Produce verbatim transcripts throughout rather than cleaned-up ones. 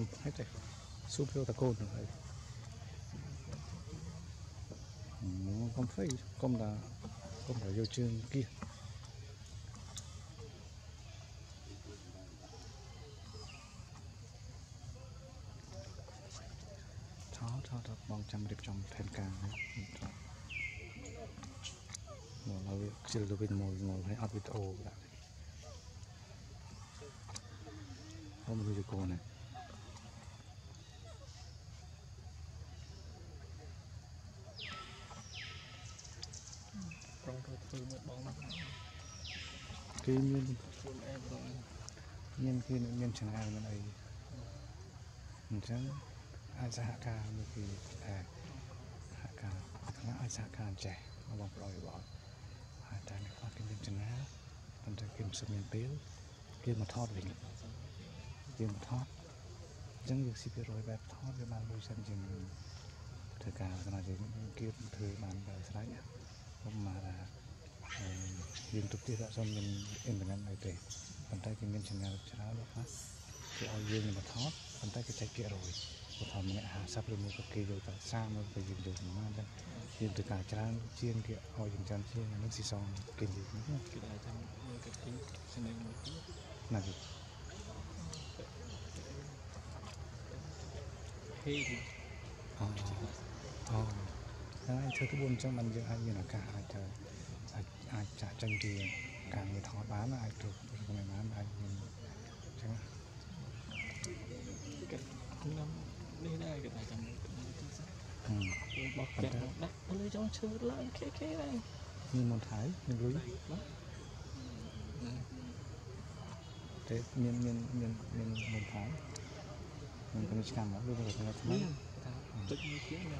hết rồi súp vô ta côn rồi không phải không là không phải vô trường kia tháo tháo tháo bong chăm điệp trong thêm càng ngồi ngồi chưa được bên ngồi ngồi hay ăn vịt ô đã không được cô này khi nhiên nhiên khi nhiên chẳng ai mà này chẳng ai ra hạ ca một khi à hạ ca nó ai ra ca trẻ nó bọc lòi bỏ hai tay này khoác cái nhiên chẳng á còn tay kim sâm miền biếu kia mà thọt về kia mà thọt chẳng được xịt rồi bẹp thọt cho bạn đôi chân chừng thời cả là gì kia thứ bạn về sấy không mà là liên tục tiếp xong mình em mình ăn này để bàn tay cái miếng chân nào cháo đó phát cái ao dương mà thoát bàn tay cái trái kia rồi một thằng mẹ hà sắp lên một cái kia rồi tại sao mà phải dùng được mà ăn dùng từ cả cháo chiên kia ao dùng chăn chiên nó xì xong kinh gì nữa cái này trong cái cái cái này một chút là gì khi ờ ờ ai chơi cái buôn trong mình giờ ai như là cả ai chơi ai trả tranh thì càng người thọ bán ai được người bán ai chẳng cái năm đi đây cái này cầm bọc kẹt đặt lấy cho chơi lại cái cái này như một thái như lưới thế miền miền miền miền một thái mình còn làm nó luôn rồi nó thấy tức như thế này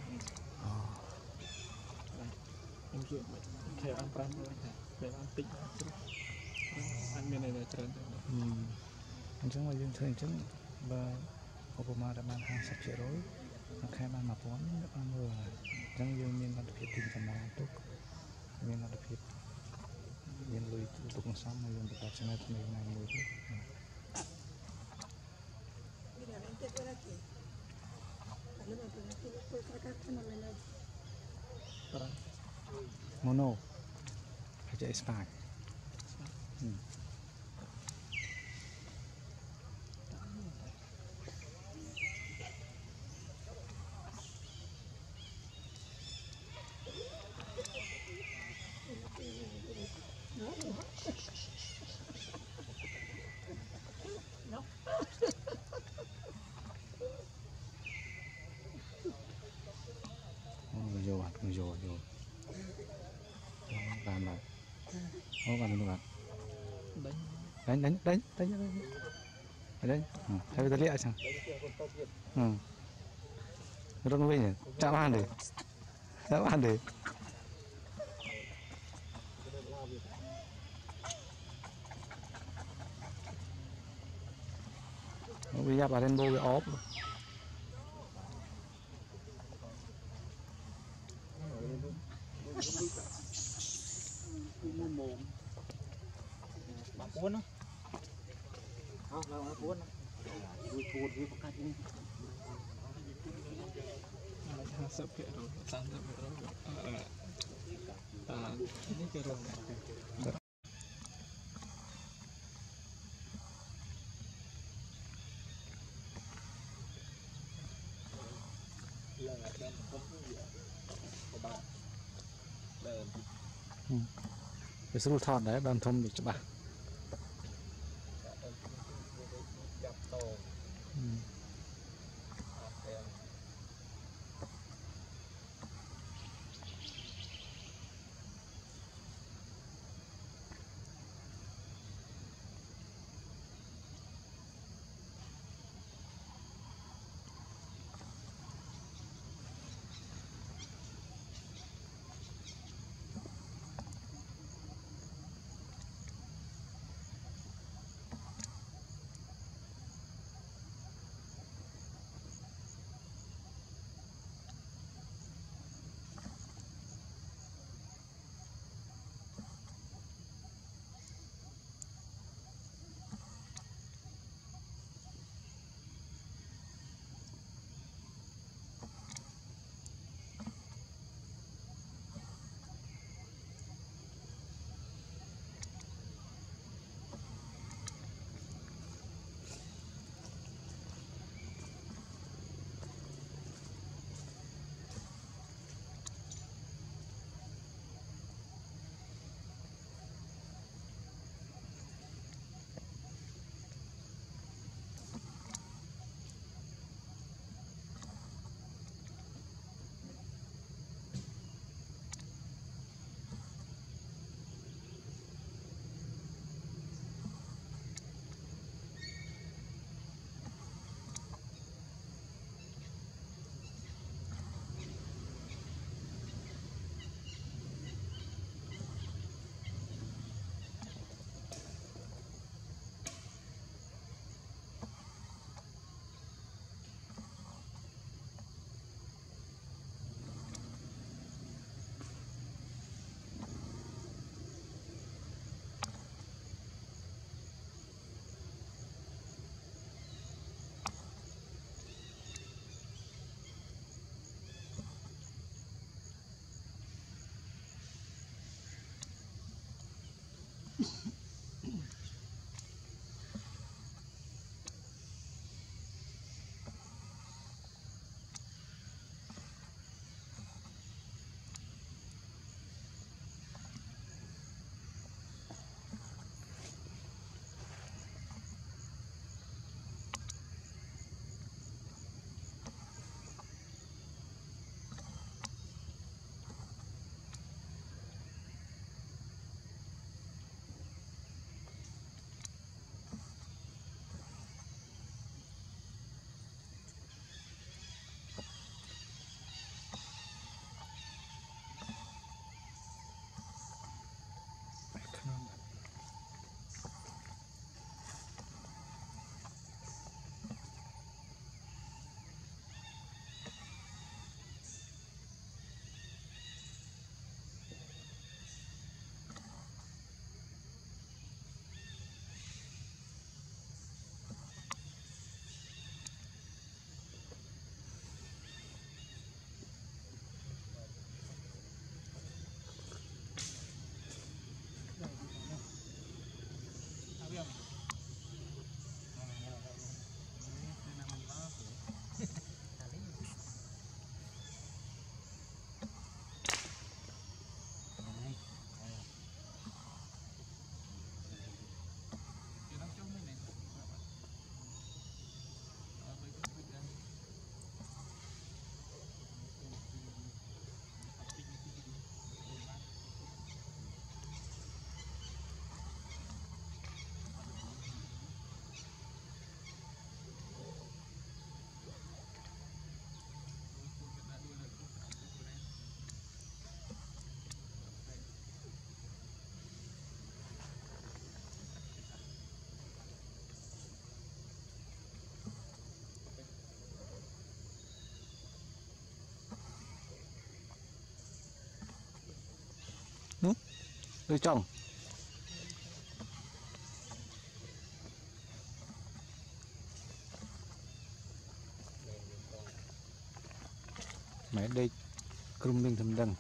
em chuyện theo ăn pram thôi về ăn tịnh ăn bên này là trơn anh chẳng là dân thường chứng và Obama đã ban hàng sắp chạy rối nó khai ban mà vốn nước ăn mưa chẳng dương miền đặc biệt tình cảm nào tốt miền đặc biệt miền lùi tụ con sóng mà dân đặc biệt cho nên mình này mùi mono aja ispak hmm. No. Vô à, vô vô làm rồi, không làm được bạn, đánh đánh đánh đánh đánh đánh, thấy tôi liệt sao, ừ, nó không biết nhỉ, chạm ăn đi, chạm ăn đi, bây giờ bà lên bô cái ốp. Bà cuốn á, không, là bà cuốn á, vui cuốn với bác cắt đi. Nó sắp kẹt rồi, sang sắp kẹt rồi, à, à, cái cái rồi. Cái số thon đấy đoàn thông được cho bà. ừ? Đôi chồng mẹ đây cơm đinh thầm đằng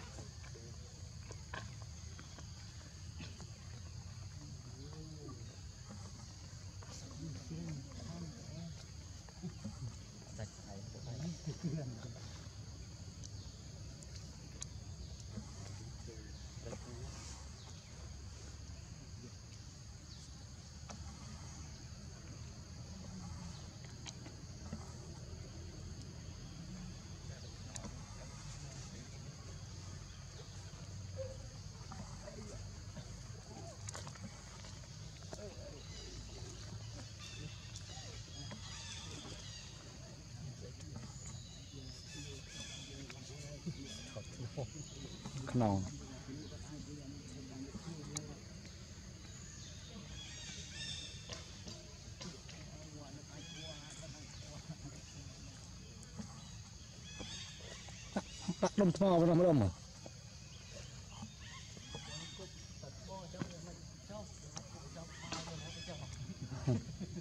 khăn bắt đâm thò vào đâm đâm à